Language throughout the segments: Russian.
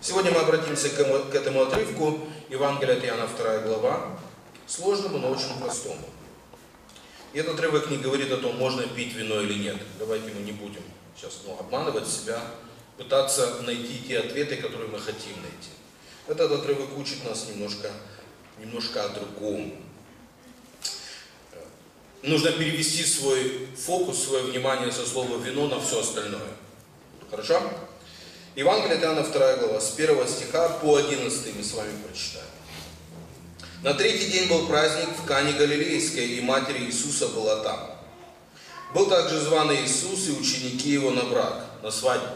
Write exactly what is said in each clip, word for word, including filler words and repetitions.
Сегодня мы обратимся к этому отрывку Евангелия от Иоанна, вторая глава, сложному, но очень простому. И этот отрывок не говорит о том, можно пить вино или нет. Давайте мы не будем сейчас ну, обманывать себя, пытаться найти те ответы, которые мы хотим найти. Этот отрывок учит нас немножко, немножко о другом. Нужно перевести свой фокус, свое внимание со слова «вино» на все остальное. Хорошо? Евангелие от Иоанна, вторая глава, с первого стиха по одиннадцатый мы с вами прочитаем. На третий день был праздник в Кане Галилейской, и матери Иисуса была там. Был также зван Иисус и ученики его на брак, на свадьбу.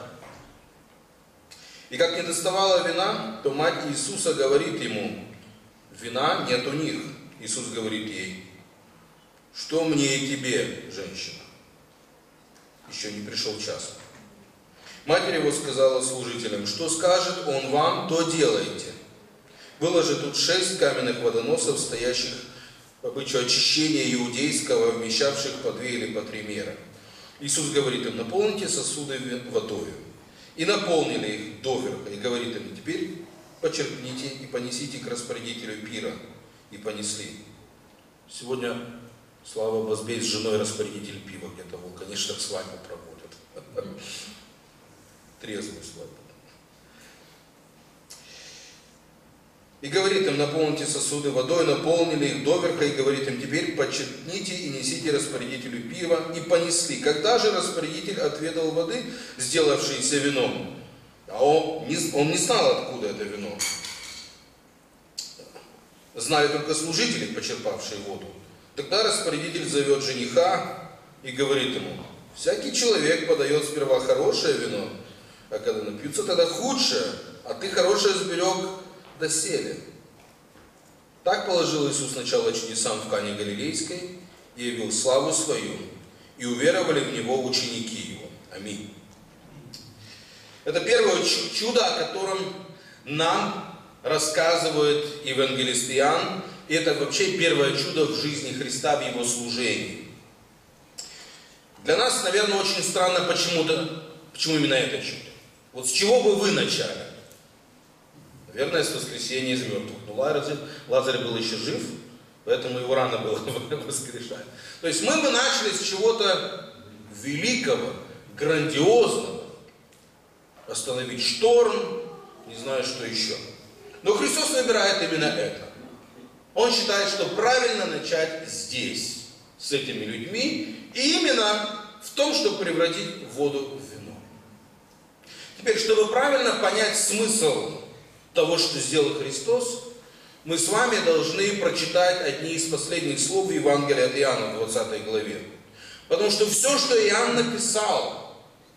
И как не доставало вина, то мать Иисуса говорит ему: «Вина нет у них». Иисус говорит ей: «Что мне и тебе, женщина? Еще не пришел час». Матерь его сказала служителям: «Что скажет он вам, то делайте». Было же тут шесть каменных водоносов, стоящих по обычаю очищения иудейского, вмещавших по две или по три меры. Иисус говорит им: «Наполните сосуды водою». И наполнили их доверха, и говорит им: «Теперь почерпните и понесите к распорядителю пира». И понесли. Сегодня, слава Бозбей, с женой распорядитель пива где-то был, конечно, свадьбу проводят. Трезвую свадьбу. И говорит им: «Наполните сосуды водой», наполнили их доверха, и говорит им: «Теперь почерпните и несите распорядителю пива». И понесли. Когда же распорядитель отведал воды, сделавшейся вином, а он не, он не знал, откуда это вино. Знали только служители, почерпавшие воду. Тогда распорядитель зовет жениха и говорит ему: «Всякий человек подает сперва хорошее вино, а когда напьются, тогда худшее, а ты хорошее сберег доселе». Так положил Иисус начало чудесам в Кане Галилейской и явил славу свою, и уверовали в Него ученики Его. Аминь. Это первое чудо, о котором нам рассказывает евангелист Иоанн, и это вообще первое чудо в жизни Христа, в Его служении. Для нас, наверное, очень странно, почему-то, почему именно это чудо. Вот с чего бы вы начали? Наверное, с воскресения из мертвых. Но Лазарь, Лазарь был еще жив, поэтому его рано было воскрешать. То есть мы бы начали с чего-то великого, грандиозного. Остановить шторм, не знаю, что еще. Но Христос выбирает именно это. Он считает, что правильно начать здесь, с этими людьми, и именно в том, чтобы превратить воду в вино. Теперь, чтобы правильно понять смысл того, что сделал Христос, мы с вами должны прочитать одни из последних слов в Евангелии от Иоанна в двадцатой главе. Потому что все, что Иоанн написал,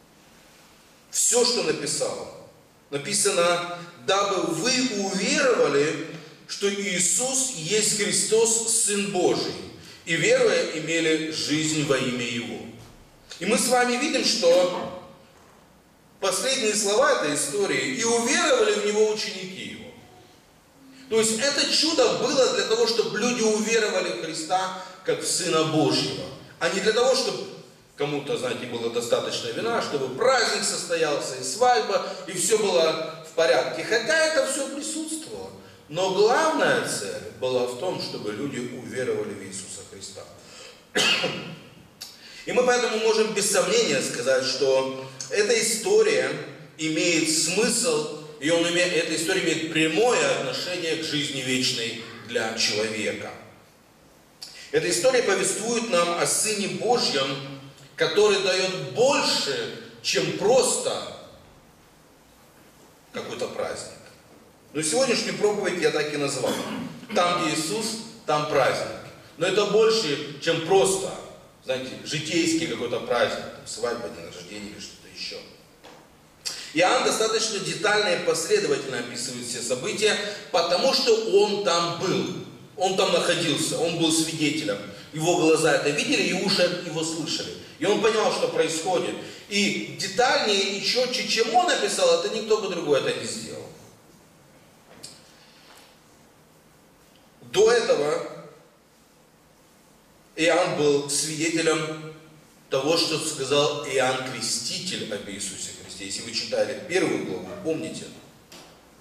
все, что написал, написано: «Дабы вы уверовали, что Иисус есть Христос, Сын Божий, и веруя имели жизнь во имя Его». И мы с вами видим, что последние слова этой истории: «И уверовали в Него ученики Его». То есть это чудо было для того, чтобы люди уверовали в Христа как в Сына Божьего, а не для того, чтобы кому-то, знаете, было достаточно вина, чтобы праздник состоялся, и свадьба, и все было в порядке. Хотя это все присутствовало. Но главная цель была в том, чтобы люди уверовали в Иисуса Христа. И мы поэтому можем без сомнения сказать, что эта история имеет смысл, и он имеет, эта история имеет прямое отношение к жизни вечной для человека. Эта история повествует нам о Сыне Божьем, который дает больше, чем просто какой-то праздник. Но сегодняшнюю проповедь я так и назвал. Там, где Иисус, там праздник. Но это больше, чем просто, знаете, житейский какой-то праздник, там, свадьба, день рождения или что-то еще. Иоанн достаточно детально и последовательно описывает все события, потому что он там был. Он там находился, он был свидетелем. Его глаза это видели, и уши его слышали. И он понял, что происходит. И детальнее и четче, чем он написал, это никто бы другой это не сделал. До этого Иоанн был свидетелем того, что сказал Иоанн Креститель об Иисусе Христе. Если вы читали первую главу, помните,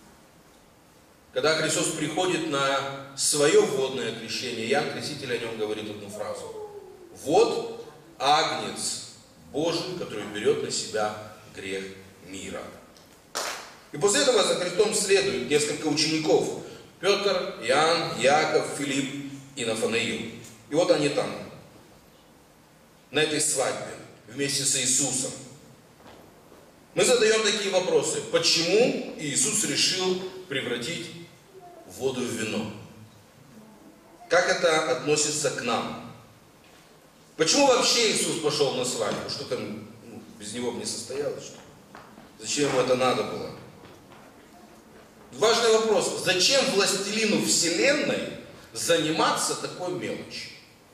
когда Христос приходит на свое водное крещение, Иоанн Креститель о нем говорит одну фразу. Вот агнец Божий, который берет на себя грех мира. И после этого за Христом следует несколько учеников. Петр, Иоанн, Яков, Филипп и Нафанаил. И вот они там, на этой свадьбе, вместе с Иисусом. Мы задаем такие вопросы. Почему Иисус решил превратить воду в вино? Как это относится к нам? Почему вообще Иисус пошел на свадьбу? Что там, ну, без него бы не состоялось? Что? Зачем ему это надо было? Важный вопрос. Зачем властелину вселенной заниматься такой мелочью?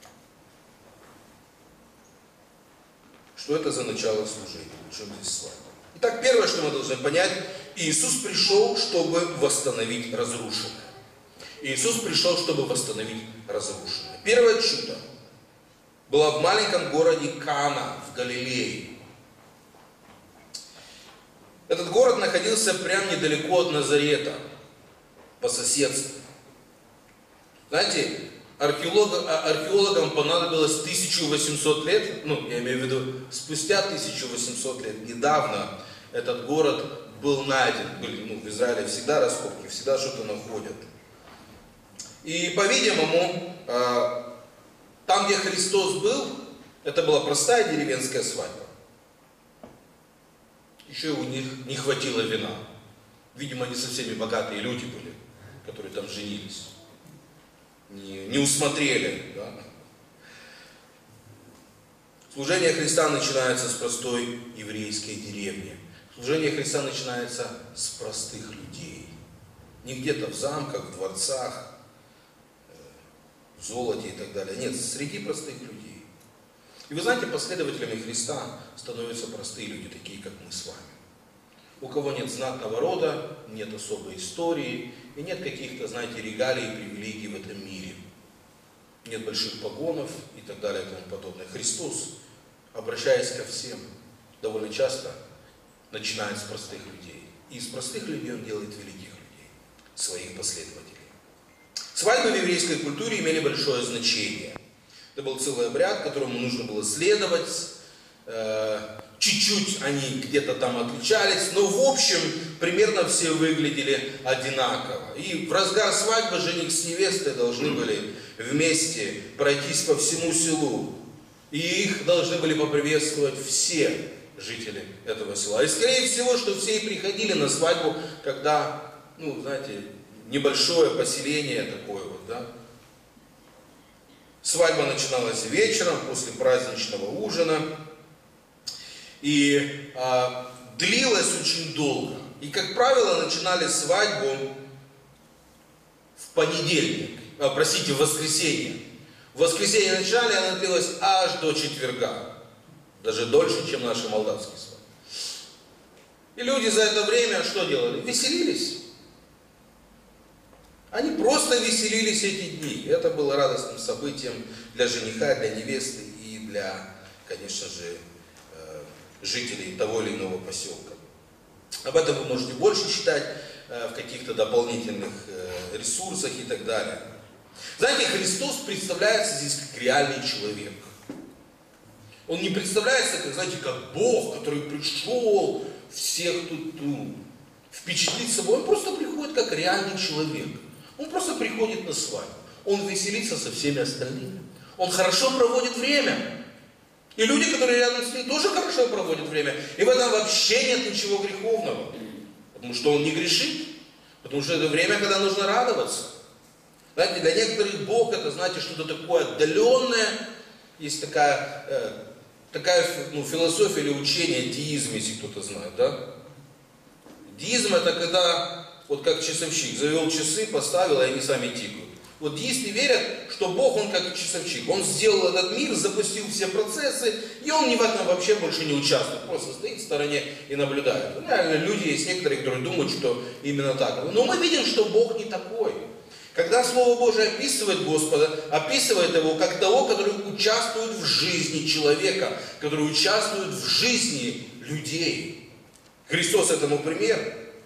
Что это за начало служения? Причем здесь свадьба? Итак, первое, что мы должны понять, Иисус пришел, чтобы восстановить разрушенное. Иисус пришел, чтобы восстановить разрушенное. Первое чудо было в маленьком городе Каана в Галилее. Этот город находился прямо недалеко от Назарета, по соседству. Знаете, археолог, археологам понадобилось тысяча восемьсот лет, ну, я имею в виду, спустя тысяча восемьсот лет, недавно этот город был найден. Были, ну, в Израиле всегда раскопки, всегда что-то находят. И, по-видимому, там, где Христос был, это была простая деревенская свадьба. Еще у них не хватило вина. Видимо, не совсем богатые люди были, которые там женились. Не, не усмотрели. Да? Служение Христа начинается с простой еврейской деревни. Служение Христа начинается с простых людей. Не где-то в замках, в дворцах, в золоте и так далее. Нет, среди простых людей. И вы знаете, последователями Христа становятся простые люди, такие как мы с вами. У кого нет знатного рода, нет особой истории, и нет каких-то, знаете, регалий и привилегий в этом мире. Нет больших погонов и так далее и тому подобное. Христос, обращаясь ко всем, довольно часто начинает с простых людей. И из простых людей Он делает великих людей, своих последователей. Свадьбы в еврейской культуре имели большое значение. Это был целый обряд, которому нужно было следовать. Чуть-чуть они где-то там отличались, но в общем примерно все выглядели одинаково. И в разгар свадьбы жених с невестой должны были вместе пройтись по всему селу. И их должны были поприветствовать все жители этого села. И скорее всего, что все и приходили на свадьбу, когда, ну, знаете, небольшое поселение такое вот, да. Свадьба начиналась вечером, после праздничного ужина. И а, длилась очень долго. И, как правило, начинали свадьбу в понедельник, а, простите, в воскресенье. В воскресенье начали, она длилась аж до четверга. Даже дольше, чем наши молдавские свадьбы. И люди за это время что делали? Веселились. Они просто веселились эти дни. Это было радостным событием для жениха, для невесты и для, конечно же, жителей того или иного поселка. Об этом вы можете больше читать в каких-то дополнительных ресурсах и так далее. Знаете, Христос представляется здесь как реальный человек. Он не представляется, как, знаете, как Бог, который пришел всех тут ну, впечатлить собой. Он просто приходит как реальный человек. Он просто приходит на свадьбу. Он веселится со всеми остальными. Он хорошо проводит время. И люди, которые рядом с ним, тоже хорошо проводят время. И в этом вообще нет ничего греховного. Потому что он не грешит. Потому что это время, когда нужно радоваться. Знаете, для некоторых Бог это, знаете, что-то такое отдаленное. Есть такая, э, такая ну, философия или учение, деизм, если кто-то знает, да? Деизм это когда, вот как часовщик, завел часы, поставил, и они сами тикают. Вот деисты верят, что Бог, Он как часовщик. Он сделал этот мир, запустил все процессы, и Он ни в этом вообще больше не участвует. Просто стоит в стороне и наблюдает. Реально люди есть некоторые, которые думают, что именно так. Но мы видим, что Бог не такой. Когда Слово Божие описывает Господа, описывает Его как того, который участвует в жизни человека, который участвует в жизни людей. Христос этому пример.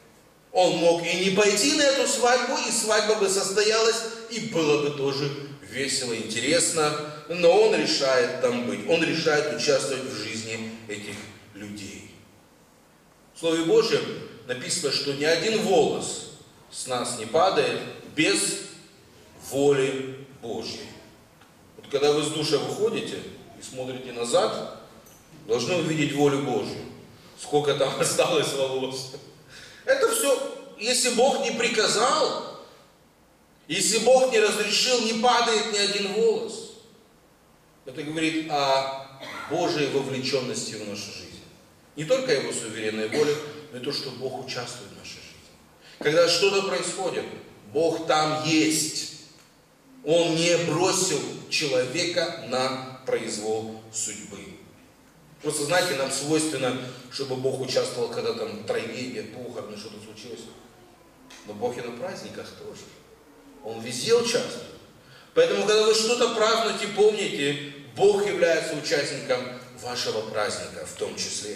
Он мог и не пойти на эту свадьбу, и свадьба бы состоялась, и было бы тоже весело, интересно, но он решает там быть, он решает участвовать в жизни этих людей. В Слове Божьем написано, что ни один волос с нас не падает без воли Божьей. Вот когда вы с душа выходите и смотрите назад, должны увидеть волю Божью. Сколько там осталось волос. Это все, если Бог не приказал, если Бог не разрешил, не падает ни один волос. Это говорит о Божьей вовлеченности в нашу жизнь. Не только Его суверенной воле, но и то, что Бог участвует в нашей жизни. Когда что-то происходит, Бог там есть. Он не бросил человека на произвол судьбы. Просто, знаете, нам свойственно, чтобы Бог участвовал, когда там трагедия, похороны, что-то случилось. Но Бог и на праздниках тоже. Он везде участвует. Поэтому, когда вы что-то празднуете, помните, Бог является участником вашего праздника в том числе.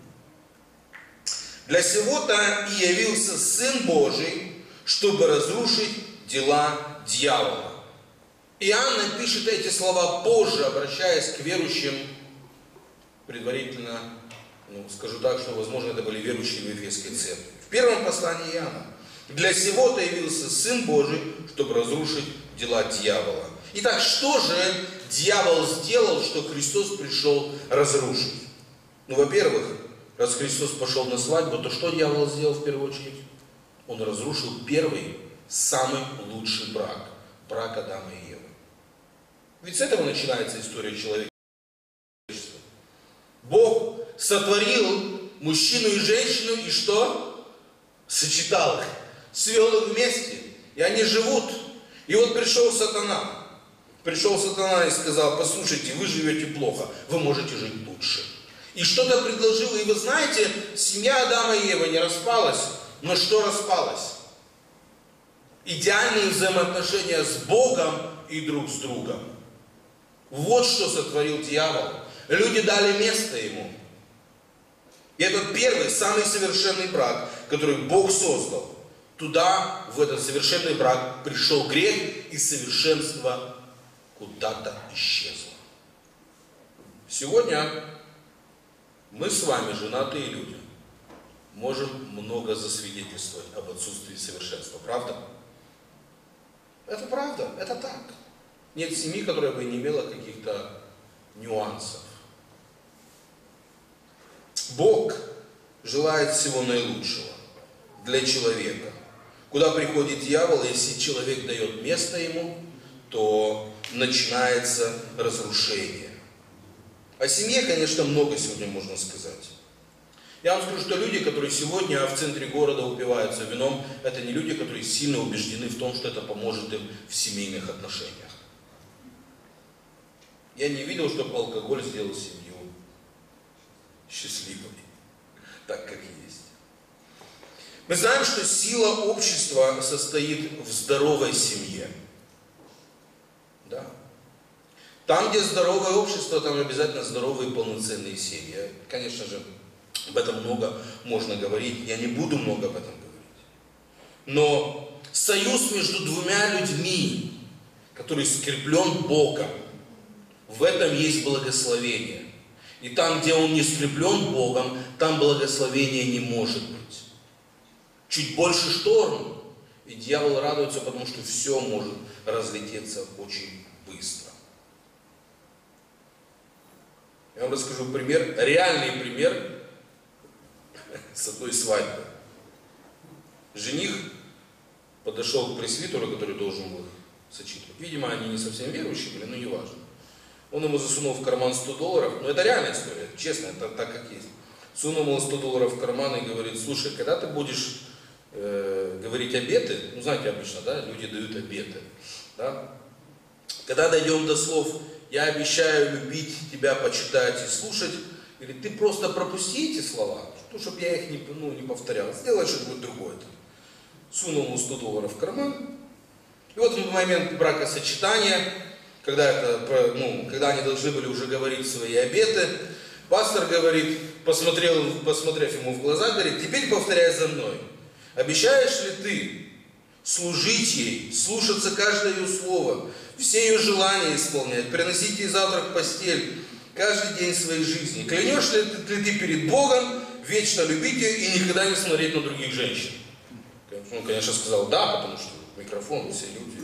Для сего-то и явился Сын Божий, чтобы разрушить дела дьявола. Иоанн пишет эти слова позже, обращаясь к верующим, предварительно, ну, скажу так, что, возможно, это были верующие в Ефесской церкви. В первом послании Иоанна. Для сего-то явился Сын Божий, чтобы разрушить дела дьявола. Итак, что же дьявол сделал, что Христос пришел разрушить? Ну, во-первых, раз Христос пошел на свадьбу, то что дьявол сделал в первую очередь? Он разрушил первый, самый лучший брак. Брак Адама и Евы. Ведь с этого начинается история человечества. Бог сотворил мужчину и женщину, и что? Сочетал их, свел их вместе, и они живут. И вот пришел сатана. Пришел сатана и сказал: послушайте, вы живете плохо, вы можете жить лучше. И что-то предложил, и вы знаете, семья Адама и Евы не распалась, но что распалось? Идеальные взаимоотношения с Богом и друг с другом. Вот что сотворил дьявол. Люди дали место ему. И этот первый, самый совершенный брак, который Бог создал, туда, в этот совершенный брак, пришел грех, и совершенство куда-то исчезло. Сегодня мы с вами, женатые люди, можем много засвидетельствовать об отсутствии совершенства. Правда? Это правда, это так. Нет семьи, которая бы не имела каких-то нюансов. Бог желает всего наилучшего для человека. Куда приходит дьявол, если человек дает место ему, то начинается разрушение. О семье, конечно, много сегодня можно сказать. Я вам скажу, что люди, которые сегодня в центре города упиваются вином, это не люди, которые сильно убеждены в том, что это поможет им в семейных отношениях. Я не видел, чтобы алкоголь сделал семью счастливой, так как есть. Мы знаем, что сила общества состоит в здоровой семье. Да. Там, где здоровое общество, там обязательно здоровые полноценные семьи. Конечно же, об этом много можно говорить, я не буду много об этом говорить. Но союз между двумя людьми, который скреплен Богом, в этом есть благословение. И там, где он не скреплен Богом, там благословения не может быть. Чуть больше шторм, и дьявол радуется, потому что все может разлететься очень быстро. Я вам расскажу пример, реальный пример с одной свадьбы. Жених подошел к пресвитеру, который должен был сочетывать. Видимо, они не совсем верующие были, но не важно. Он ему засунул в карман сто долларов, но это реальная история, честно, это так как есть. Сунул ему сто долларов в карман и говорит: слушай, когда ты будешь э, говорить обеты, ну знаете, обычно, да, люди дают обеты, да? Когда дойдем до слов «я обещаю любить тебя, почитать и слушать», или ты просто пропусти эти слова, ну, чтобы я их не, ну, не повторял, сделай что-нибудь другое. Сунул ему сто долларов в карман, и вот в момент бракосочетания, когда, это, ну, когда они должны были уже говорить свои обеты, пастор говорит, посмотрел, посмотрев ему в глаза, говорит: теперь повторяй за мной. Обещаешь ли ты служить ей, слушаться каждое ее слово, все ее желания исполнять, приносить ей завтрак в постель каждый день своей жизни? Клянешь ли ты, ли ты перед Богом вечно любить ее и никогда не смотреть на других женщин? Он, конечно, сказал да, потому что микрофон, все люди.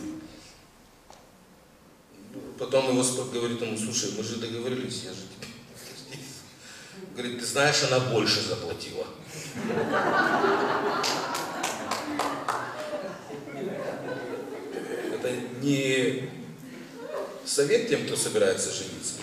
Потом его Господь говорит ему: слушай, мы же договорились, я же тебе... Говорит: ты знаешь, она больше заплатила. Это не совет тем, кто собирается жениться,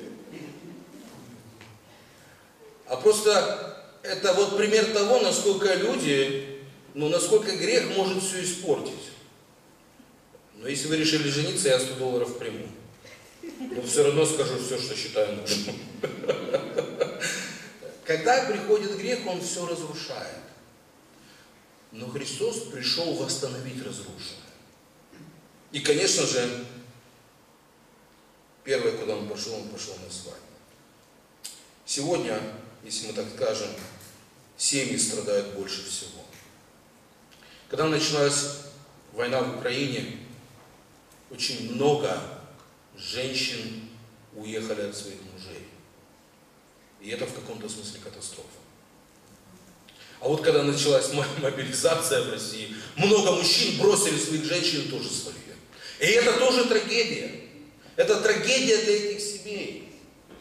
а просто это вот пример того, насколько люди, ну насколько грех может все испортить. Но если вы решили жениться, я сто долларов приму. Но все равно скажу все, что считаю нужным. Когда приходит грех, он все разрушает. Но Христос пришел восстановить разрушенное. И, конечно же, первое, куда он пошел, он пошел на свадьбу. Сегодня, если мы так скажем, семьи страдают больше всего. Когда началась война в Украине, очень много женщин уехали от своих мужей. И это в каком-то смысле катастрофа. А вот когда началась мобилизация в России, много мужчин бросили своих женщин и тоже свалили. И это тоже трагедия. Это трагедия для этих семей.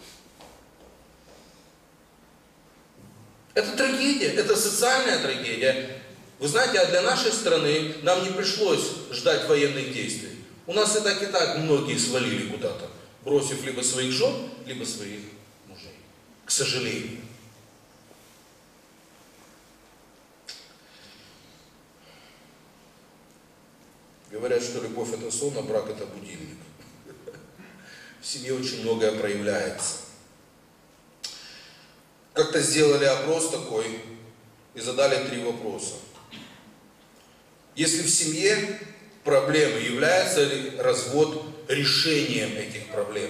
Это трагедия, это социальная трагедия. Вы знаете, а для нашей страны нам не пришлось ждать военных действий. У нас и так, и так многие свалили куда-то, бросив либо своих жен, либо своих мужей. К сожалению. Говорят, что любовь это сон, а брак это будильник. В семье очень многое проявляется. Как-то сделали опрос такой и задали три вопроса. Если в семье проблемы, является ли развод решением этих проблем?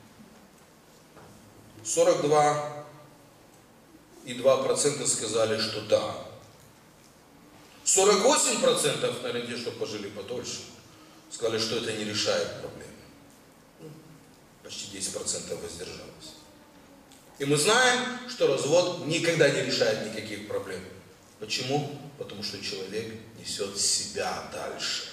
сорок два и два процента сказали, что да. сорок восемь процентов, наверное, те, что пожили подольше, сказали, что это не решает проблемы. Почти десять процентов воздержалось. И мы знаем, что развод никогда не решает никаких проблем. Почему? Потому что человек несет себя дальше.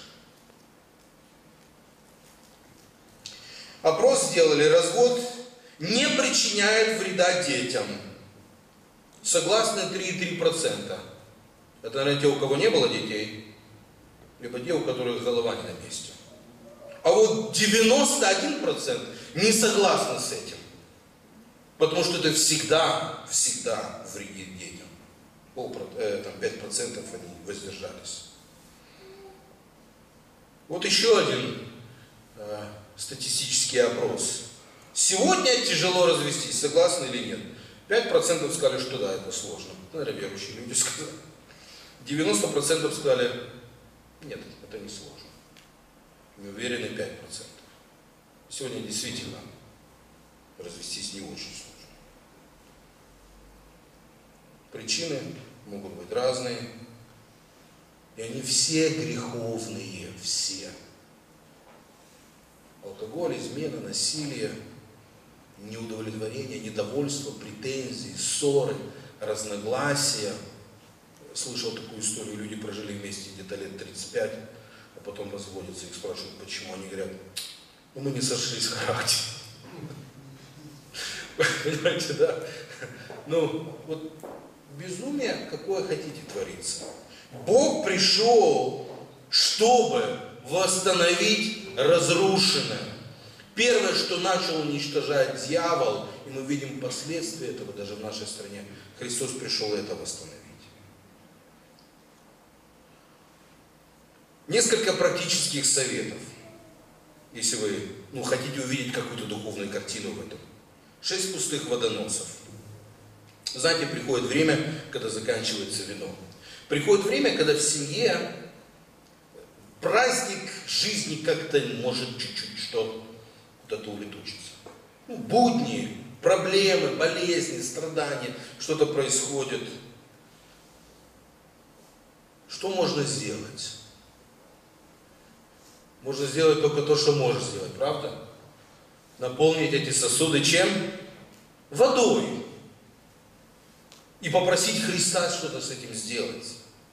Опрос сделали: развод не причиняет вреда детям. Согласны три и три процента. Это, наверное, те, у кого не было детей, либо те, у которых голова не на месте. А вот девяносто один процент не согласны с этим. Потому что это всегда, всегда вредит детям. Пол, э, там, пять процентов они воздержались. Вот еще один э, статистический опрос. Сегодня тяжело развестись, согласны или нет? пять процентов сказали, что да, это сложно. Наверное, верующие люди сказали. девяносто процентов сказали, нет, это не сложно. Не уверены пять процентов. Сегодня действительно развестись не очень сложно. Причины могут быть разные. И они все греховные, все. Алкоголь, измена, насилие, неудовлетворение, недовольство, претензии, ссоры, разногласия. Слышал такую историю, люди прожили вместе где-то лет тридцать пять, а потом разводятся, их спрашивают, почему. Они говорят, ну мы не сошлись в характере. Понимаете, да? Ну, вот безумие, какое хотите, творится. Бог пришел, чтобы восстановить разрушенное. Первое, что начал уничтожать дьявол, и мы видим последствия этого даже в нашей стране, Христос пришел это восстановить. Несколько практических советов, если вы ну, хотите увидеть какую-то духовную картину в этом. Шесть пустых водоносов. Знаете, приходит время, когда заканчивается вино. Приходит время, когда в семье праздник жизни как-то может чуть-чуть что куда-то улетучиться. Ну, будни, проблемы, болезни, страдания, что-то происходит. что можно сделать? Можно сделать только то, что можешь сделать, правда? Наполнить эти сосуды чем? Водой. И попросить Христа что-то с этим сделать.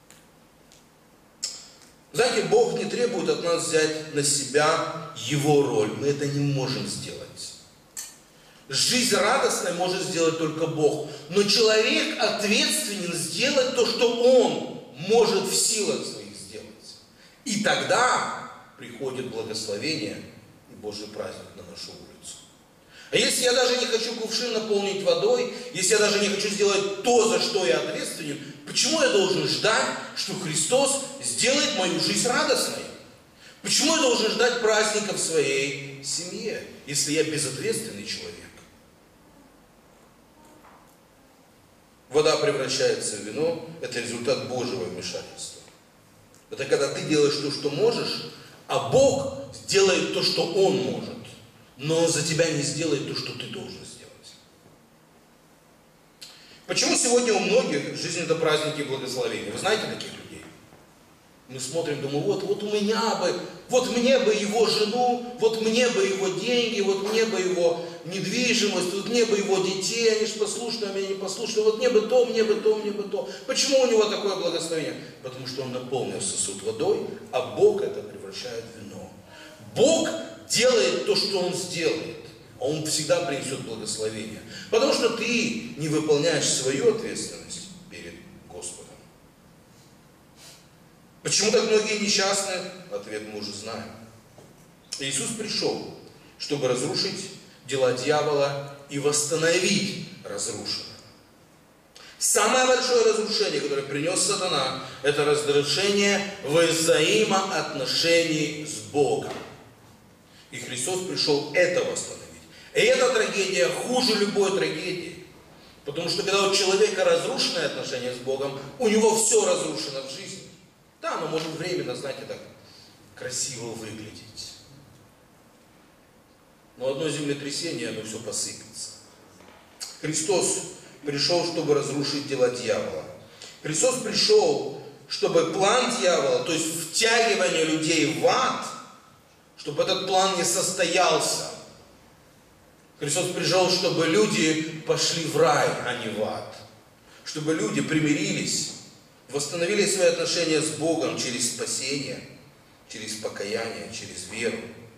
Знаете, Бог не требует от нас взять на себя Его роль. Мы это не можем сделать. Жизнь радостной может сделать только Бог. Но человек ответственен сделать то, что он может в силах своих сделать. И тогда приходит благословение и Божий праздник на нашу улицу. А если я даже не хочу кувшин наполнить водой, если я даже не хочу сделать то, за что я ответственен, почему я должен ждать, что Христос сделает мою жизнь радостной? Почему я должен ждать праздника в своей семье, если я безответственный человек? Вода превращается в вино, это результат Божьего вмешательства. Это когда ты делаешь то, что можешь, а Бог сделает то, что Он может, но за тебя не сделает то, что ты должен сделать. Почему сегодня у многих жизнь это праздники и благословения? Вы знаете таких людей? Мы смотрим, думаем, вот, вот у меня бы, вот мне бы его жену, вот мне бы его деньги, вот мне бы его недвижимость, вот мне бы его детей, они же послушные, а меня не послушные, вот мне бы то, мне бы то, мне бы то. Почему у него такое благословение? Потому что он наполнил сосуд водой, а Бог это превращает в вино. Бог делает то, что Он сделает, а Он всегда принесет благословение. Потому что ты не выполняешь свою ответственность перед Господом. Почему так многие несчастны? Ответ мы уже знаем. Иисус пришел, чтобы разрушить дела дьявола и восстановить разрушенное. Самое большое разрушение, которое принес сатана, это разрушение взаимоотношений с Богом. И Христос пришел это восстановить. И эта трагедия хуже любой трагедии. Потому что когда у человека разрушенные отношения с Богом, у него все разрушено в жизни. Да, оно может временно, знаете, так красиво выглядеть. Но одно землетрясение, оно все посыпется. Христос пришел, чтобы разрушить дела дьявола. Христос пришел, чтобы план дьявола, то есть втягивание людей в ад, чтобы этот план не состоялся. Христос пришел, чтобы люди пошли в рай, а не в ад. Чтобы люди примирились, восстановили свои отношения с Богом через спасение, через покаяние, через веру.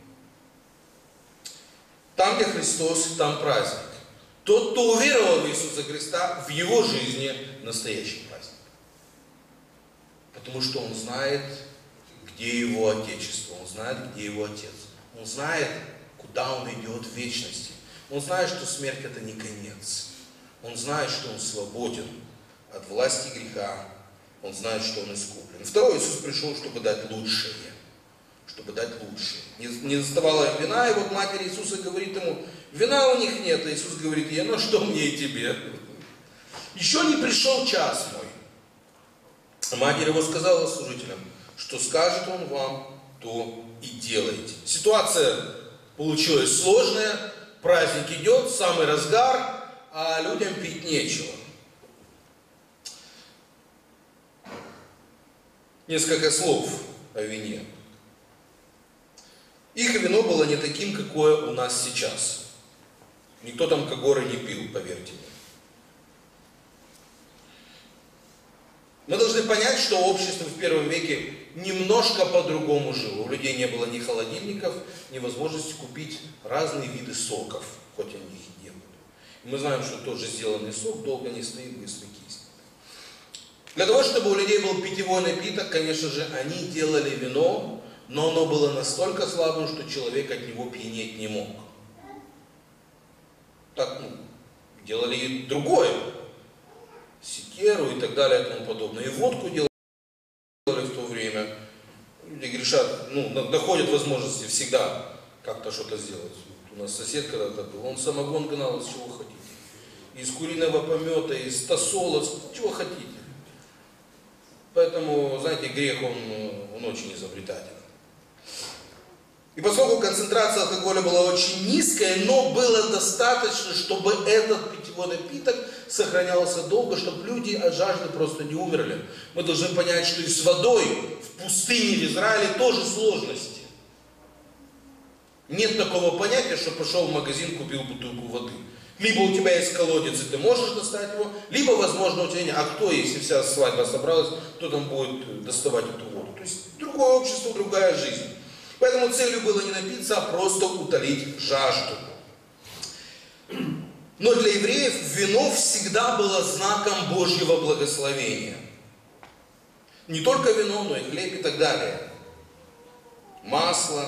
Там, где Христос, там праздник. Тот, кто уверовал в Иисуса Христа, в его жизни настоящий праздник. Потому что он знает, где его Отечество, он знает, где его Отец. Он знает, куда он идет в вечности. Он знает, что смерть это не конец. Он знает, что он свободен от власти греха. Он знает, что он искуплен. Второй, Иисус пришел, чтобы дать лучшее. Чтобы дать лучшее. Не, не доставала вина, и вот Матерь Иисуса говорит ему, вина у них нет. А Иисус говорит ей, ну что мне и тебе? Еще не пришел час мой. Матерь его сказала служителям, что скажет он вам, то и делайте. Ситуация получилась сложная, праздник идет, самый разгар, а людям пить нечего. Несколько слов о вине. Их вино было не таким, какое у нас сейчас. Никто там когоры не пил, поверьте мне. Мы должны понять, что общество в первом веке немножко по-другому жило. У людей не было ни холодильников, ни возможности купить разные виды соков, хоть они их и не были. Мы знаем, что тот же сделанный сок долго не стоит, быстро киснет. Для того, чтобы у людей был питьевой напиток, конечно же, они делали вино, но оно было настолько слабым, что человек от него пьянеть не мог. Так, ну, делали и другое. Секеру и так далее и тому подобное. И водку делали в то время. Люди грешат, ну, находят возможности всегда как-то что-то сделать. У нас сосед когда-то был, он самогон гнал, из чего хотите. Из куриного помета, из тосола, чего хотите. Поэтому, знаете, грех, он, он очень изобретателен. И поскольку концентрация алкоголя была очень низкая, но было достаточно, чтобы этот питьевой напиток сохранялся долго, чтобы люди от жажды просто не умерли. Мы должны понять, что и с водой в пустыне в Израиле тоже сложности. Нет такого понятия, что пошел в магазин, купил бутылку воды. Либо у тебя есть колодец, и ты можешь достать его, либо, возможно, у тебя нет. А кто, если вся свадьба собралась, кто там будет доставать эту воду? То есть другое общество, другая жизнь. Поэтому целью было не напиться, а просто утолить жажду. Но для евреев вино всегда было знаком Божьего благословения. Не только вино, но и хлеб и так далее. Масло.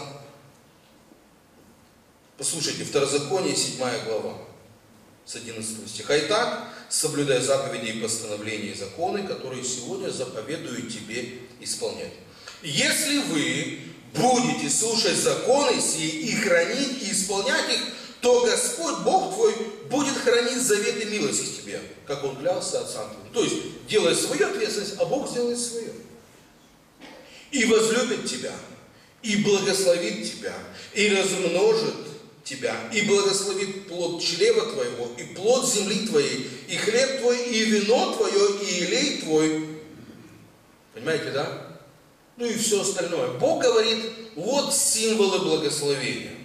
Послушайте, Второзаконие, седьмая глава, с одиннадцатого стиха. «Итак, соблюдай заповеди и постановления и законы, которые сегодня заповедую тебе исполнять. Если вы будете слушать законы сии и хранить, и исполнять их, то Господь, Бог твой, будет хранить завет и милость к тебе, как Он клялся отцам твоим». То есть, делай свою ответственность, а Бог сделает свое. «И возлюбит тебя, и благословит тебя, и размножит тебя, и благословит плод чрева твоего, и плод земли твоей, и хлеб твой, и вино твое, и елей твой». Понимаете, да? Ну и все остальное. Бог говорит, вот символы благословения.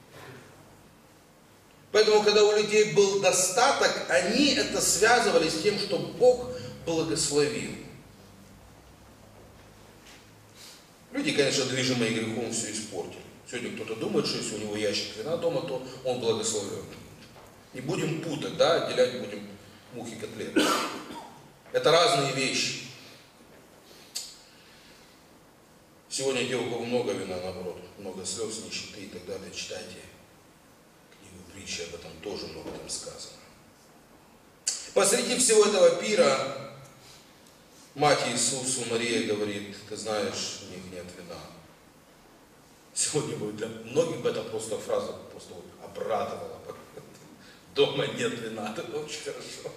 Поэтому, когда у людей был достаток, они это связывали с тем, что Бог благословил. Люди, конечно, движимые грехом, все испортили. Сегодня кто-то думает, что если у него ящик вина дома, то он благословен. Не будем путать, да, отделять будем мухи и котлеты. Это разные вещи. Сегодня те, у кого много вина, наоборот, много слез, нищеты и так далее, читайте книгу притчи, об этом тоже много там сказано. Посреди всего этого пира мать Иисусу, Мария, говорит, ты знаешь, у них нет вина. Сегодня будет для многих эта просто фраза просто вот обрадовала. Дома нет вина, это очень хорошо.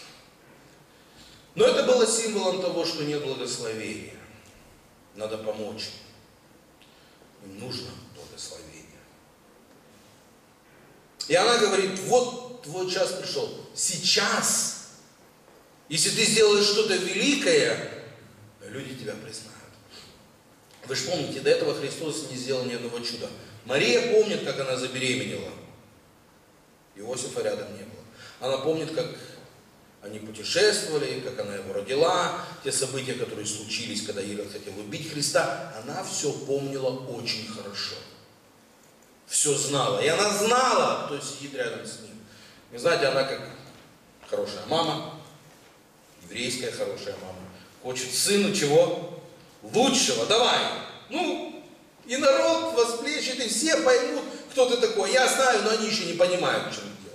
Но это было символом того, что нет благословения. Надо помочь. Им нужно благословение. И она говорит, вот твой час пришел. Сейчас, если ты сделаешь что-то великое, люди тебя признают. Вы же помните, до этого Христос не сделал ни одного чуда. Мария помнит, как она забеременела. Иосифа рядом не было. Она помнит, как они путешествовали, как она его родила, те события, которые случились, когда Ирод хотел убить Христа. Она все помнила очень хорошо. Все знала. И она знала, кто сидит рядом с ним. И знаете, она как хорошая мама, еврейская хорошая мама, хочет сыну чего? Лучшего. Давай. Ну, и народ восплещет, и все поймут, кто ты такой. Я знаю, но они еще не понимают, в чем дело.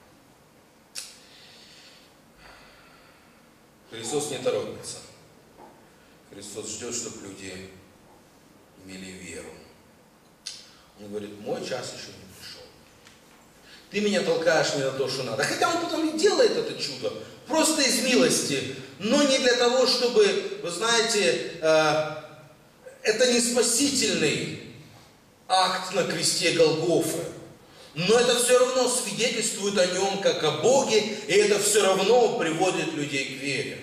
Христос не торопится. Христос ждет, чтобы люди имели веру. Он говорит, мой час еще не пришел. Ты меня толкаешь не на то, что надо. Хотя он потом и делает это чудо. Просто из милости. Но не для того, чтобы, вы знаете, э, это не спасительный акт на кресте Голгофы. Но это все равно свидетельствует о нем как о Боге, и это все равно приводит людей к вере.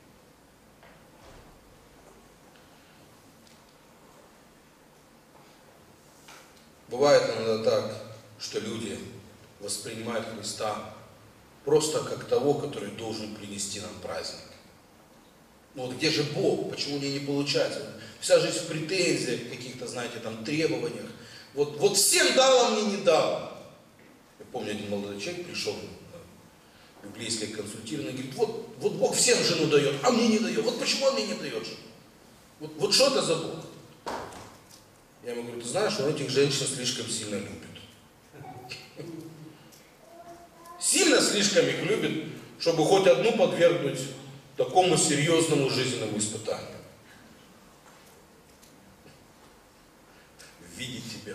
Бывает иногда так, что люди воспринимают Христа просто как того, который должен принести нам праздник. Ну вот где же Бог? Почему у меня не получается? Вся жизнь в претензиях, каких-то, знаете, там требованиях. Вот, вот всем дал, а мне не дал. Я помню, один молодой человек пришел на библейское консультирование, говорит, вот, вот Бог всем жену дает, а мне не дает. Вот почему он мне не дает жену? Вот, вот что это за Бог? Я ему говорю, ты знаешь, он этих женщин слишком сильно любит. Сильно слишком их любит, чтобы хоть одну подвергнуть такому серьезному жизненному испытанию. В виде тебя.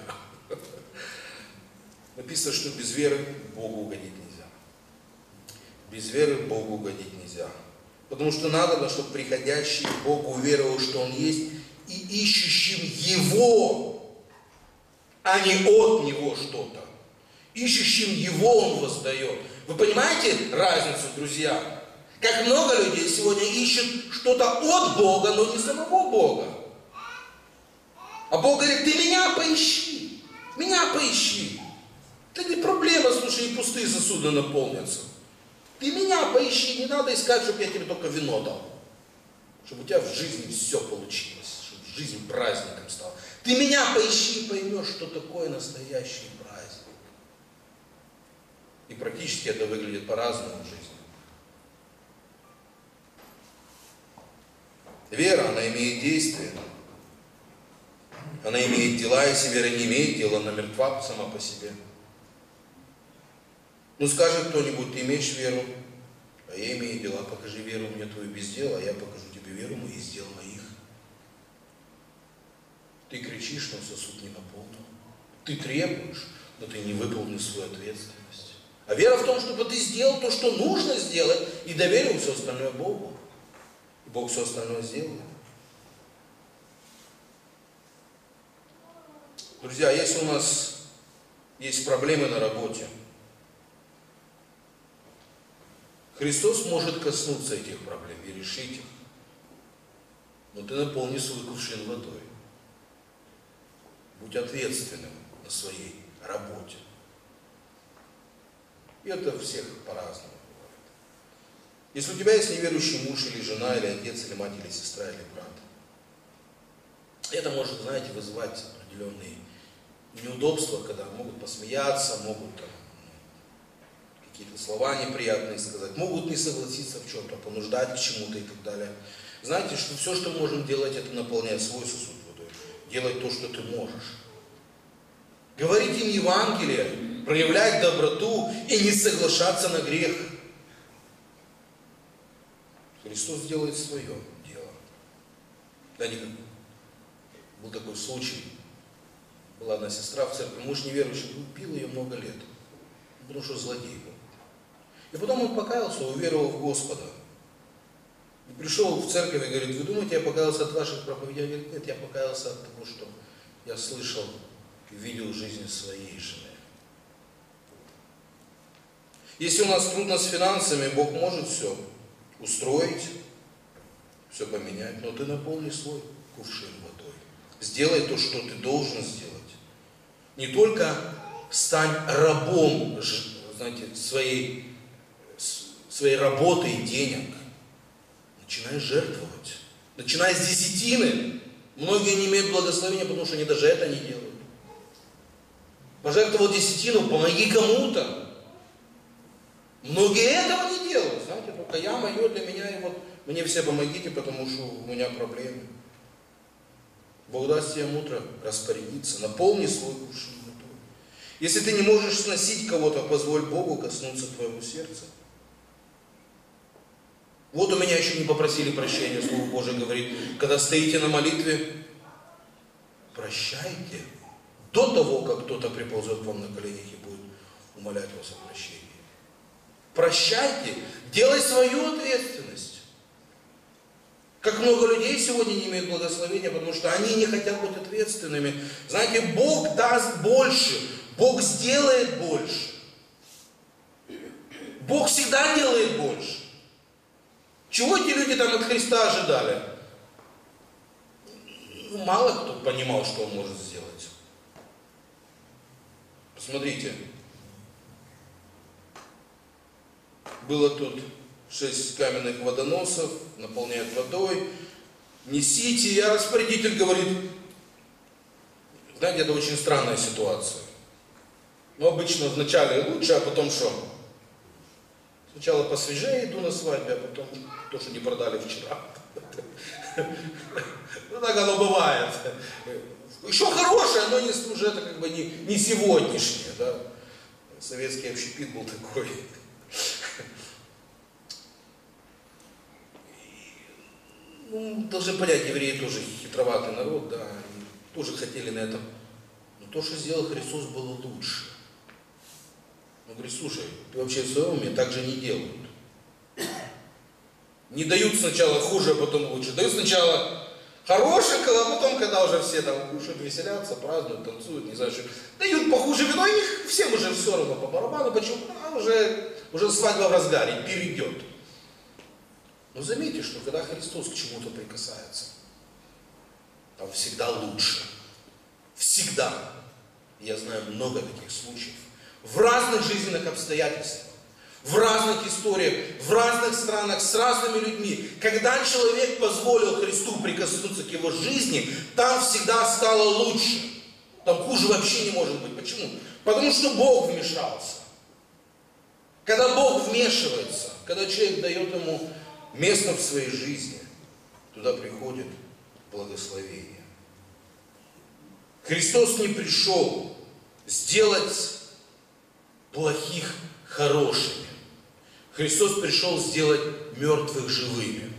Написано, что без веры Богу угодить нельзя. Без веры Богу угодить нельзя. Потому что надо, чтобы приходящий Бог уверовал, что Он есть, и ищущим Его а не от Него что-то. Ищущим Его Он воздает. Вы понимаете разницу, друзья? Как много людей сегодня ищут что-то от Бога, но не самого Бога. А Бог говорит, ты меня поищи, меня поищи. Это не проблема, слушай, и пустые сосуды наполнятся. Ты меня поищи, не надо искать, чтобы я тебе только вино дал. Чтобы у тебя в жизни все получилось, чтобы жизнь праздником стала. Ты меня поищи и поймешь, что такое настоящий праздник. И практически это выглядит по-разному в жизни. Вера, она имеет действие. Она имеет дела, если вера не имеет дела, она мертва сама по себе. Ну скажет кто-нибудь, ты имеешь веру, а я имею дела, покажи веру мне твою без дела, а я покажу тебе веру моих дел моих. Ты кричишь, но сосуд не наполнен. Ты требуешь, но ты не выполнил свою ответственность. А вера в том, чтобы ты сделал то, что нужно сделать, и доверил все остальное Богу. И Бог все остальное сделает. Друзья, если у нас есть проблемы на работе, Христос может коснуться этих проблем и решить их. Но ты наполни свой кувшин водой. Будь ответственным на своей работе. И это у всех по-разному бывает. Если у тебя есть неверующий муж или жена, или отец, или мать, или сестра, или брат, это может, знаете, вызывать определенные неудобства, когда могут посмеяться, могут там, какие-то слова неприятные сказать, могут не согласиться в чем-то, понуждать к чему-то и так далее. Знаете, что все, что мы можем делать, это наполнять свой сосуд водой. Делать то, что ты можешь. Говорить им Евангелие, проявлять доброту и не соглашаться на грех. Христос делает свое дело. Да, был такой случай. Была одна сестра в церкви, муж неверующий, пил ее много лет, потому что злодей был. И потом он покаялся, уверовал в Господа. И пришел в церковь и говорит, вы думаете, я покаялся от ваших проповедей? Он говорит, нет, я покаялся от того, что я слышал и видел жизнь своей жены. Если у нас трудно с финансами, Бог может все устроить, все поменять, но ты наполни свой кувшин водой. Сделай то, что ты должен сделать. Не только стань рабом, знаете, своей, своей работы и денег. Начинай жертвовать. Начинай с десятины. Многие не имеют благословения, потому что они даже это не делают. Пожертвовал десятину, помоги кому-то. Многие этого не делают. Знаете, только я, мое, для меня, и вот мне все помогите, потому что у меня проблемы. Бог даст тебе мудро распорядиться, наполни свой кувшин водой. Если ты не можешь сносить кого-то, позволь Богу коснуться твоего сердца. Вот у меня еще не попросили прощения, Слово Божие говорит, когда стоите на молитве, прощайте до того, как кто-то приползет к вам на коленях и будет умолять вас о прощении. Прощайте, делай свою ответственность. Как много людей сегодня не имеют благословения, потому что они не хотят быть ответственными. Знаете, Бог даст больше, Бог сделает больше. Бог всегда делает больше. Чего эти люди там от Христа ожидали? Ну, мало кто понимал, что Он может сделать. Посмотрите. Было тут шесть каменных водоносов, наполняют водой. Несите, я распорядитель говорит. Знаете, это очень странная ситуация. Но обычно вначале лучше, а потом что? Сначала посвежее иду на свадьбе, а потом то, что не продали вчера. Ну так оно бывает. Еще хорошее, но уже это как бы не, не сегодняшнее. Да? Советский общепит был такой. Ну, должны понять, евреи тоже хитроватый народ, да, они тоже хотели на этом. Но то, что сделал Христос, было лучше. Он говорит, слушай, ты вообще в своем уме так же не делают. Не дают сначала хуже, а потом лучше. Дают сначала Хороших, а потом, когда уже все там кушают, веселятся, празднуют, танцуют, не знаю, что дают похуже вино, и них всем уже все равно по барабану, почему? А уже, уже свадьба в разгаре, пир идет. Но заметьте, что когда Христос к чему-то прикасается, там всегда лучше. Всегда. Я знаю много таких случаев. В разных жизненных обстоятельствах, в разных историях, в разных странах, с разными людьми. Когда человек позволил Христу прикоснуться к его жизни, там всегда стало лучше. Там хуже вообще не может быть. Почему? Потому что Бог вмешался. Когда Бог вмешивается, когда человек дает ему место в своей жизни, туда приходит благословение. Христос не пришел сделать плохих хорошими. Христос пришел сделать мертвых живыми.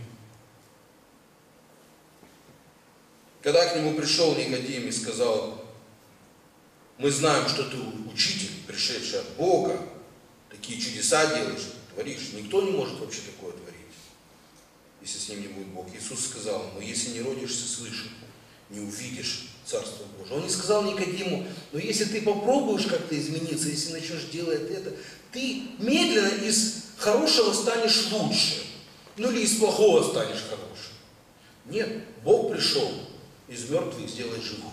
Когда к нему пришел Никодим и сказал: мы знаем, что ты учитель, пришедший от Бога, такие чудеса делаешь, творишь. Никто не может вообще такое творить, если с ним не будет Бог. Иисус сказал ему: если не родишься свыше, не увидишь Царство Божие. Он не сказал Никодиму: но если ты попробуешь как-то измениться, если начнешь делать это, ты медленно из хорошего станешь лучше. Ну или из плохого станешь хорошим. Нет, Бог пришел из мертвых сделать живых.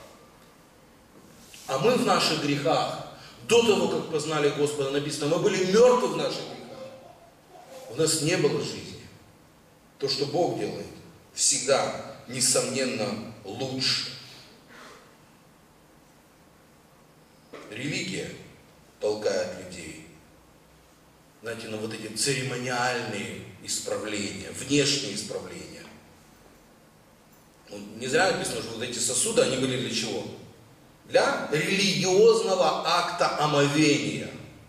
А мы в наших грехах, до того, как познали Господа, написано, мы были мертвы в наших грехах. У нас не было жизни. То, что Бог делает, всегда, несомненно, лучше. Религия толкает людей, знаете, на вот эти церемониальные исправления, внешние исправления. Ну, не зря написано, что вот эти сосуды, они были для чего? Для религиозного акта омовения.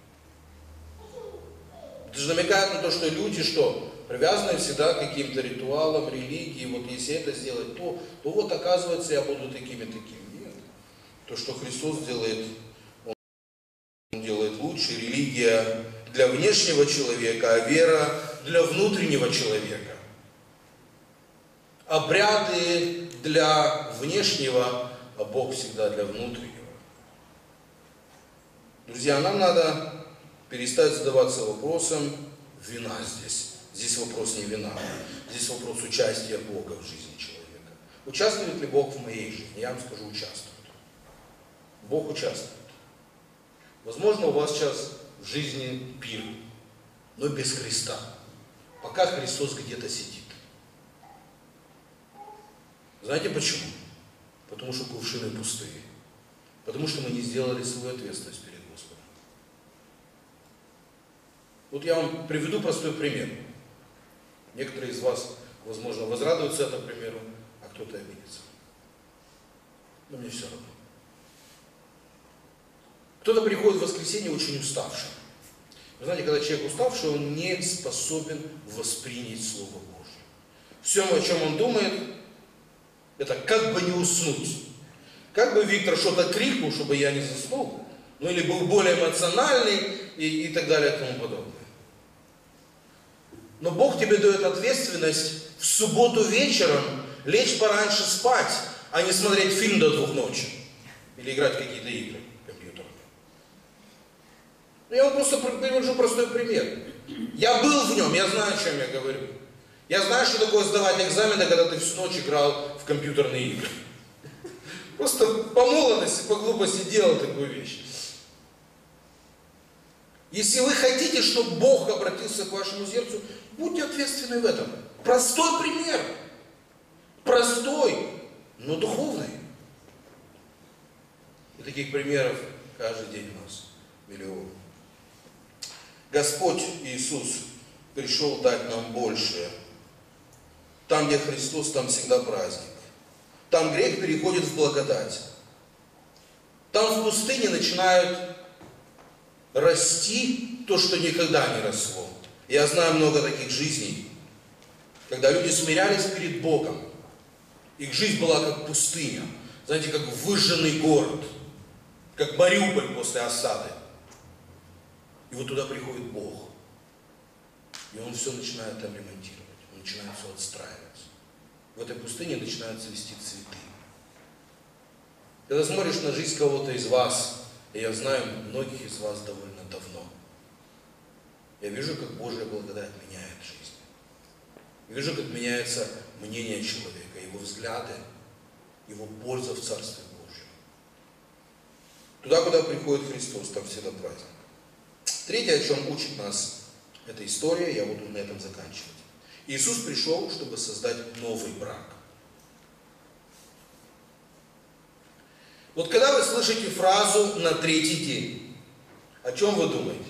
Это же намекает на то, что люди, что привязаны всегда к каким-то ритуалам, религии, вот если это сделать, то, то вот оказывается я буду такими-такими. Нет. То, что Христос делает, Он делает лучше. Религия для внешнего человека, а вера для внутреннего человека. Обряды для внешнего, а Бог всегда для внутреннего. Друзья, нам надо перестать задаваться вопросом вина здесь. Здесь вопрос не вина, здесь вопрос участия Бога в жизни человека. Участвует ли Бог в моей жизни? Я вам скажу, участвует. Бог участвует. Возможно, у вас сейчас в жизни пир, но без Христа. Пока Христос где-то сидит. Знаете почему? Потому что кувшины пустые. Потому что мы не сделали свою ответственность перед Господом. Вот я вам приведу простой пример. Некоторые из вас, возможно, возрадуются этому примеру, а кто-то обидится. Но мне все равно. Кто-то приходит в воскресенье очень уставшим. Вы знаете, когда человек уставший, он не способен воспринять Слово Божье. Все, о чем он думает, это как бы не уснуть. Как бы Виктор что-то крикнул, чтобы я не заснул, ну или был более эмоциональный и, и так далее и тому подобное. Но Бог тебе дает ответственность в субботу вечером лечь пораньше спать, а не смотреть фильм до двух ночи. Или играть в какие-то игры компьютерные. Я вам просто привожу простой пример. Я был в нем, я знаю, о чем я говорю. Я знаю, что такое сдавать экзамены, когда ты всю ночь играл в компьютерные игры. Просто по молодости, по глупости делал такую вещь. Если вы хотите, чтобы Бог обратился к вашему сердцу, будьте ответственны в этом. Простой пример. Простой, но духовный. И таких примеров каждый день у нас миллион. Господь Иисус пришел дать нам большее. Там, где Христос, там всегда праздник. Там грех переходит в благодать. Там в пустыне начинают расти то, что никогда не росло. Я знаю много таких жизней, когда люди смирялись перед Богом. Их жизнь была как пустыня. Знаете, как выжженный город. Как Мариуполь после осады. И вот туда приходит Бог. И Он все начинает там ремонтировать. Он начинает все отстраивать. в этой пустыне начинают цвести цветы. Когда смотришь на жизнь кого-то из вас, и я знаю многих из вас довольно давно, я вижу, как Божья благодать меняет жизнь. Я вижу, как меняется мнение человека, его взгляды, его польза в Царстве Божьем. Туда, куда приходит Христос, там всегда праздник. Третье, о чем учит нас эта история, я буду на этом заканчивать. Иисус пришел, чтобы создать новый брак. Вот когда вы слышите фразу «на третий день», о чем вы думаете?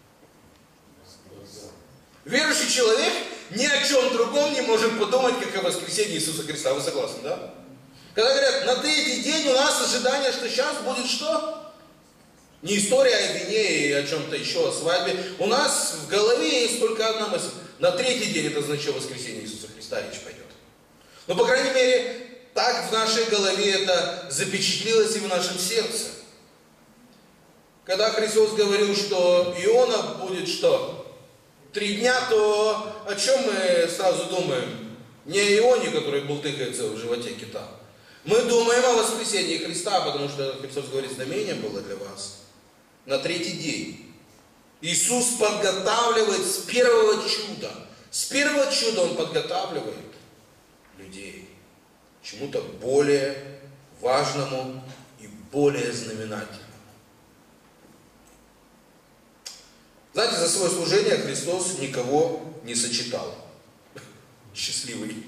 Верующий человек ни о чем другом не может подумать, как о воскресении Иисуса Христа. Вы согласны, да? Когда говорят, на третий день у нас ожидание, что сейчас будет что? Не история о вине и о чем-то еще, о свадьбе. У нас в голове есть только одна мысль. На третий день это значит воскресение Иисуса Христа речь пойдет. Но, по крайней мере, так в нашей голове это запечатлилось и в нашем сердце. Когда Христос говорил, что Иона будет что? Три дня, то о чем мы сразу думаем? Не о Ионе, который бултыхается в животе кита. Мы думаем о воскресении Христа, потому что Христос говорит, знамение было для вас на третий день. Иисус подготавливает с первого чуда. С первого чуда Он подготавливает людей к чему-то более важному и более знаменательному. Знаете, за свое служение Христос никого не сочетал. Счастливый.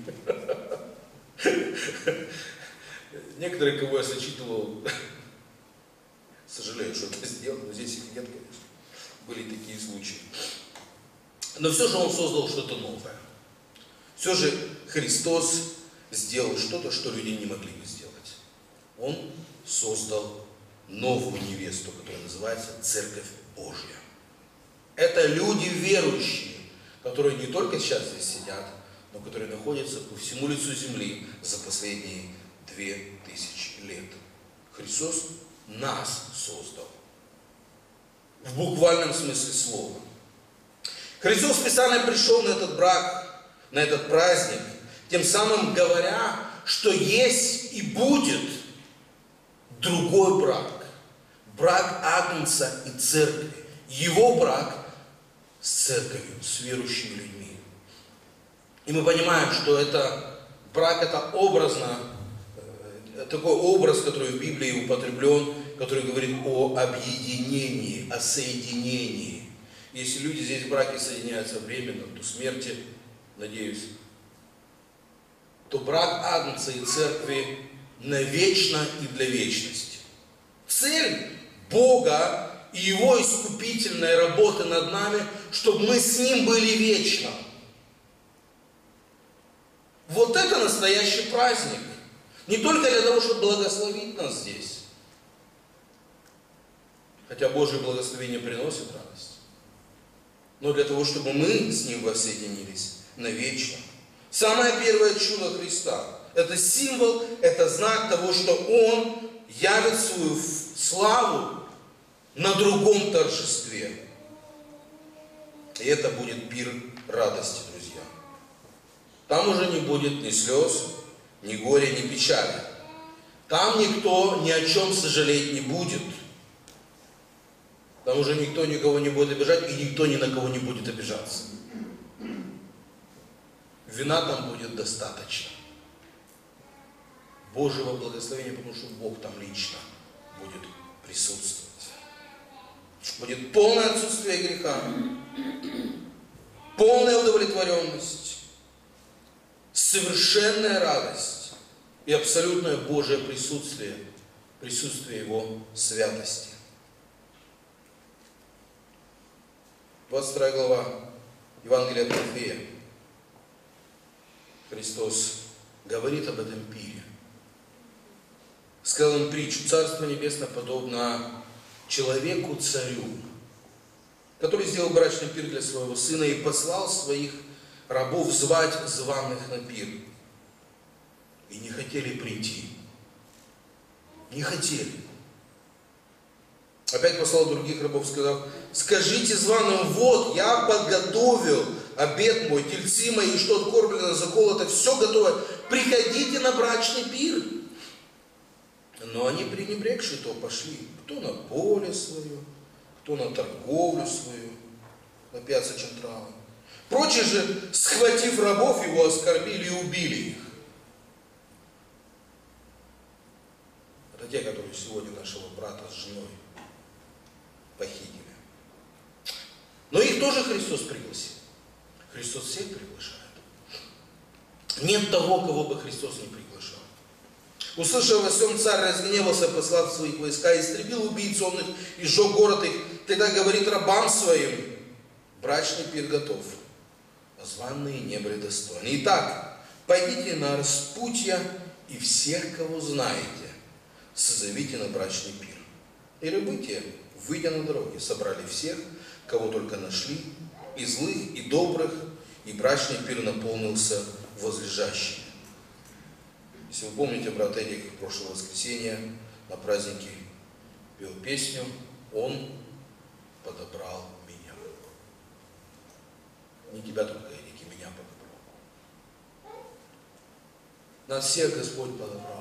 Некоторые, кого я сочетывал, сожалеют, что это сделал, но здесь их нет, конечно. Были такие случаи. Но все же Он создал что-то новое. Все же Христос сделал что-то, что люди не могли бы сделать. Он создал новую невесту, которая называется Церковь Божья. Это люди верующие, которые не только сейчас здесь сидят, но которые находятся по всему лицу земли за последние две тысячи лет. Христос нас создал. В буквальном смысле слова. Христос специально пришел на этот брак, на этот праздник, тем самым говоря, что есть и будет другой брак. Брак Агнца и Церкви. Его брак с Церковью, с верующими людьми. И мы понимаем, что это брак, это образно, такой образ, который в Библии употреблен, который говорит о объединении, о соединении. Если люди здесь в браке соединяются временно, до смерти, надеюсь, то брак Агнца и Церкви навечно и для вечности. Цель Бога и Его искупительной работы над нами, чтобы мы с Ним были вечно. Вот это настоящий праздник. Не только для того, чтобы благословить нас здесь. Хотя Божье благословение приносит радость. Но для того, чтобы мы с Ним воссоединились навечно. Самое первое чудо Христа. Это символ, это знак того, что Он явит свою славу на другом торжестве. И это будет пир радости, друзья. Там уже не будет ни слез, ни горя, ни печали. Там никто ни о чем сожалеть не будет. Там уже никто никого не будет обижать, и никто ни на кого не будет обижаться. Вина там будет достаточно. Божьего благословения, потому что Бог там лично будет присутствовать. Будет полное отсутствие греха, полная удовлетворенность, совершенная радость и абсолютное Божье присутствие, присутствие Его святости. двадцать вторая глава Евангелия от Матфея. Христос говорит об этом пире. Сказал им притчу: Царство Небесное подобно человеку-царю, который сделал брачный пир для своего сына и послал своих рабов звать званых на пир. И не хотели прийти. Не хотели. Опять послал других рабов, сказав: скажите званым: вот, я подготовил обед мой, тельцы мои, что откормлено, заколото, все готово. Приходите на брачный пир. Но они, пренебрегшие, то пошли. Кто на поле свое, кто на торговлю свою, на пьяца Централа. Прочие же, схватив рабов его, оскорбили и убили их. Это те, которые сегодня нашего брата с женой похитили. Но их тоже Христос пригласил. Христос всех приглашает. Нет того, кого бы Христос не приглашал. Услышав о сем, царь разгневался, послав своих войска, истребил убийц он их и сжег город их. Тогда говорит рабам своим: брачный пир готов, а званые не были достойны. Итак, пойдите на распутья и всех, кого знаете, созовите на брачный пир. И рабы те, выйдя на дороги, собрали всех, кого только нашли, и злых, и добрых, и брачный пир наполнился возлежащими. Если вы помните, брат Эдик прошлое воскресенье на празднике пел песню «Он подобрал меня». Не тебя только, Эдик, и меня подобрал. Нас всех Господь подобрал.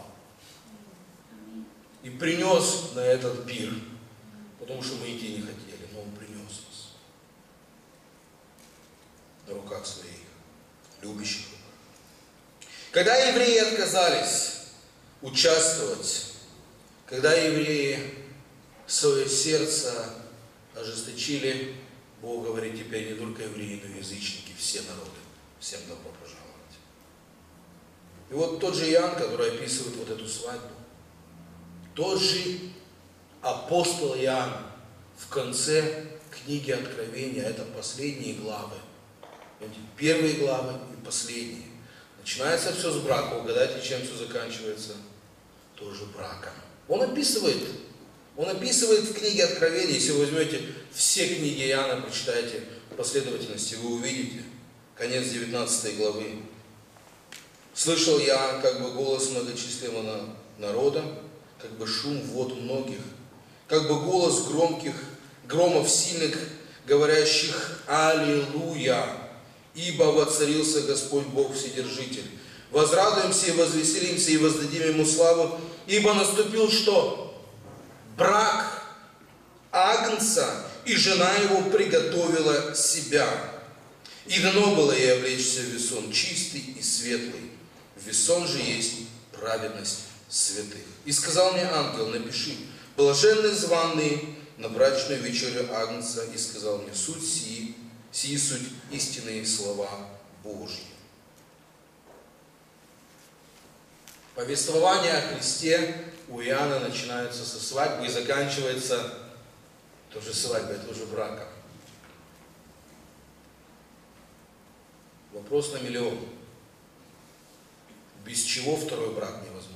И принес на этот пир, потому что мы идти не хотели, но Он принес нас на руках своих, любящих руках. Когда евреи отказались участвовать, когда евреи свое сердце ожесточили, Бог говорит: теперь не только евреи, но и язычники, все народы, всем добро пожаловать. И вот тот же Иоанн, который описывает вот эту свадьбу, тот же апостол Иоанн в конце книги Откровения, это последние главы, первые главы и последние. Начинается все с брака, угадайте, чем все заканчивается? Тоже браком. Он описывает, он описывает в книге Откровения, если вы возьмете все книги Иоанна, прочитаете в последовательности, вы увидите конец девятнадцатой главы. Слышал я как бы голос многочисленного народа, как бы шум вод многих, как бы голос громких, громов сильных, говорящих «Аллилуйя! Ибо воцарился Господь Бог Вседержитель. Возрадуемся и возвеселимся и воздадим Ему славу, ибо наступил что? Брак Агнца, и жена его приготовила себя. И дано было ей облечься в весон чистый и светлый. В весон же есть праведность святых. И сказал мне ангел: напиши: блаженны званые на брачную вечерю Агнца. И сказал мне: суть сии, сии суть истинные слова Божьи. Повествование о Христе у Иоанна начинается со свадьбы и заканчивается тоже свадьбой, тоже браком. Вопрос на миллион. Без чего второй брак невозможен?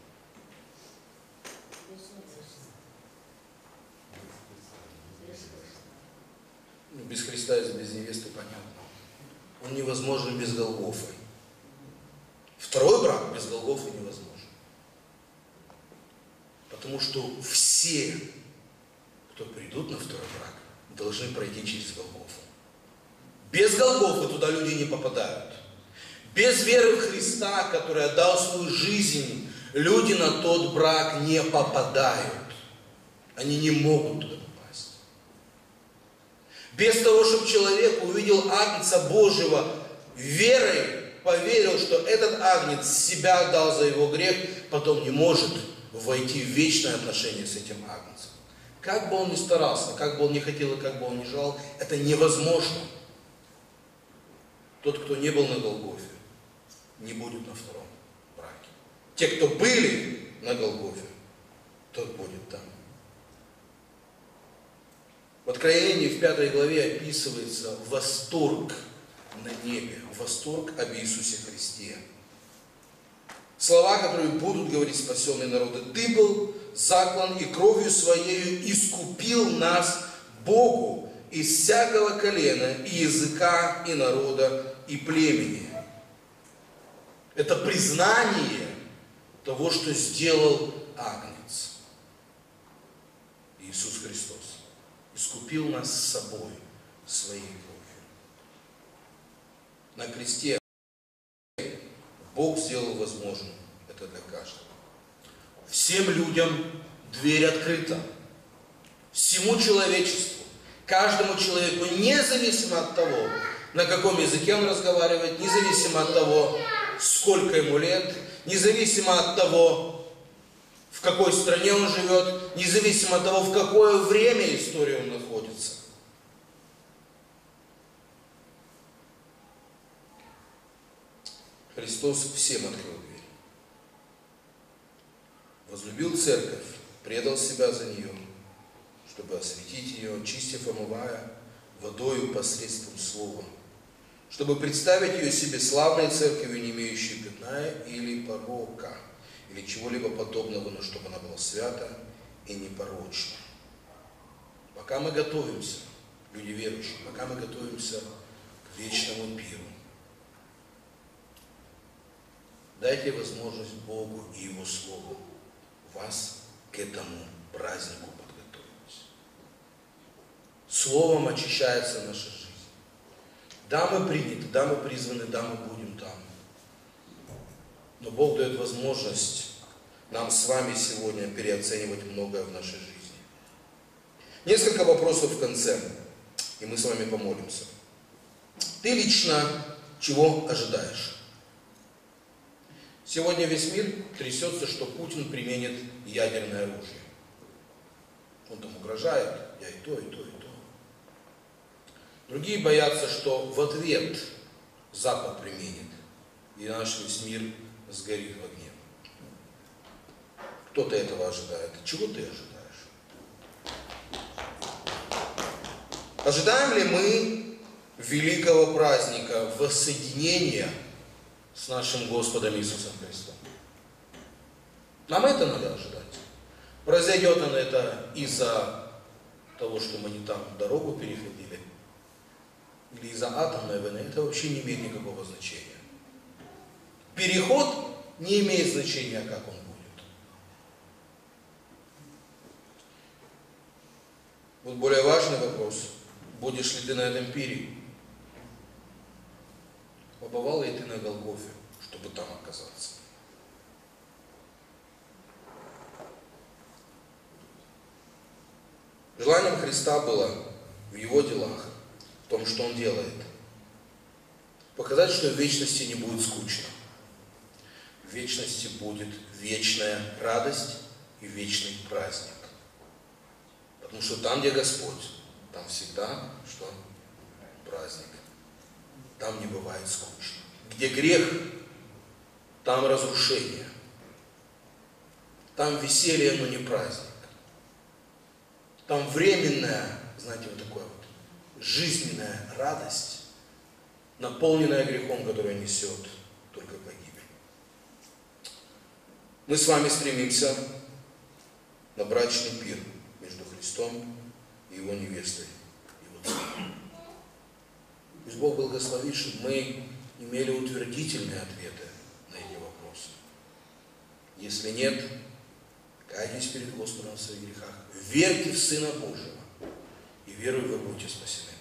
Без Христа и без невесты понятно. Он невозможен без Голгофы. Второй брак без Голгофы невозможен. Потому что все, кто придут на второй брак, должны пройти через Голгофу. Без Голгофы туда люди не попадают. Без веры в Христа, который отдал свою жизнь, люди на тот брак не попадают. Они не могут туда попасть. Без того, чтобы человек увидел Агнца Божьего, верой поверил, что этот Агнец себя отдал за его грех, потом не может войти в вечное отношение с этим Агнцем. Как бы он ни старался, как бы он ни хотел и как бы он ни желал, это невозможно. Тот, кто не был на Голгофе, не будет на втором браке. Те, кто были на Голгофе, тот будет там. В Откровении в пятой главе описывается восторг на небе, восторг об Иисусе Христе. Слова, которые будут говорить спасенные народы: «Ты был заклан и кровью Своею искупил нас Богу из всякого колена, и языка, и народа, и племени». Это признание того, что сделал Агнец, Иисус Христос. Искупил нас с собой, своей кровью. на кресте Бог сделал возможным это для каждого. Всем людям дверь открыта. Всему человечеству, каждому человеку, независимо от того, на каком языке он разговаривает, независимо от того, сколько ему лет, независимо от того, в какой стране он живет, независимо от того, в какое время истории он находится. Христос всем открыл дверь. Возлюбил церковь, предал себя за нее, чтобы осветить ее, очистив, омывая водою посредством слова, чтобы представить ее себе славной церковью, не имеющей пятна или порока, или чего-либо подобного, но чтобы она была свята и непорочна. Пока мы готовимся, люди верующие, пока мы готовимся к вечному пиру, дайте возможность Богу и Его Слову вас к этому празднику подготовить. Словом очищается наша жизнь. Да, мы приняты, да, мы призваны, да, мы будем там. Но Бог дает возможность нам с вами сегодня переоценивать многое в нашей жизни. Несколько вопросов в конце, и мы с вами помолимся. Ты лично чего ожидаешь? Сегодня весь мир трясется, что Путин применит ядерное оружие. Он там угрожает, я и то, и то, и то. Другие боятся, что в ответ Запад применит, и наш весь мир сгорит в огне. Кто-то этого ожидает. Чего ты ожидаешь? Ожидаем ли мы великого праздника воссоединения с нашим Господом Иисусом Христом? Нам это надо ожидать. Произойдет оно это из-за того, что мы не там дорогу переходили, или из-за атомной войны, это вообще не имеет никакого значения. Переход не имеет значения, как он будет. Вот более важный вопрос. Будешь ли ты на этом пире? Побывал ли ты на Голгофе, чтобы там оказаться? Желанием Христа было в Его делах, в том, что Он делает, показать, что в вечности не будет скучно. В вечности будет вечная радость и вечный праздник. Потому что там, где Господь, там всегда что? Праздник. Там не бывает скучно. Где грех, там разрушение. Там веселье, но не праздник. Там временная, знаете, вот такое вот, жизненная радость, наполненная грехом, которая несет только погибель. Мы с вами стремимся на брачный пир между Христом и Его невестой, Его церковью. Пусть Бог благословит, чтобы мы имели утвердительные ответы на эти вопросы. Если нет, кайтесь перед Господом в своих грехах, верьте в Сына Божьего, и веруя вы будете спасены.